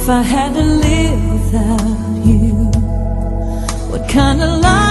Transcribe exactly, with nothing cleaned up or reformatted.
if I had to live without you? What kind of life